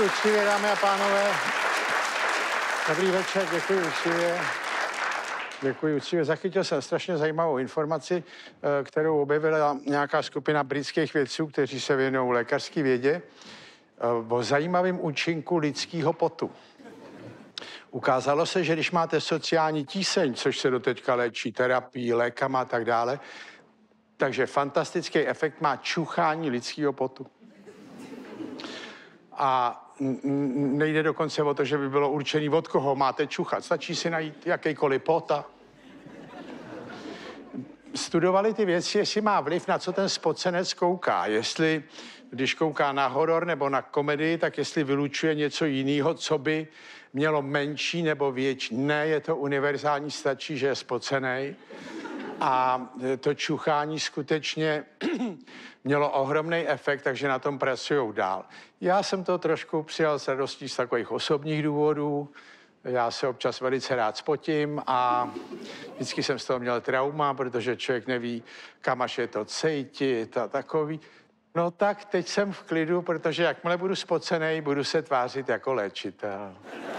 Děkuji uctivě, dámy a pánové. Dobrý večer, děkuji uctivě. Děkuji uctivě. Zachytil jsem strašně zajímavou informaci, kterou objevila nějaká skupina britských vědců, kteří se věnují lékařské vědě, o zajímavém účinku lidského potu. Ukázalo se, že když máte sociální tíseň, což se doteďka léčí terapií, lékama a tak dále, takže fantastický efekt má čuchání lidského potu. A nejde dokonce o to, že by bylo určený, od koho máte čuchat. Stačí si najít jakýkoliv pot a... Studovali ty věci, jestli má vliv, na co ten spocenec kouká. Jestli, když kouká na horor nebo na komedii, tak jestli vylučuje něco jiného, co by mělo menší nebo větší. Ne, je to univerzální, stačí, že je spocenej. A to čuchání skutečně mělo ohromný efekt, takže na tom pracují dál. Já jsem to trošku přijal s radostí z takových osobních důvodů. Já se občas velice rád spotím a vždycky jsem z toho měl trauma, protože člověk neví, kam až je to cítit a takový. No tak teď jsem v klidu, protože jakmile budu spocenej, budu se tvářit jako léčitel.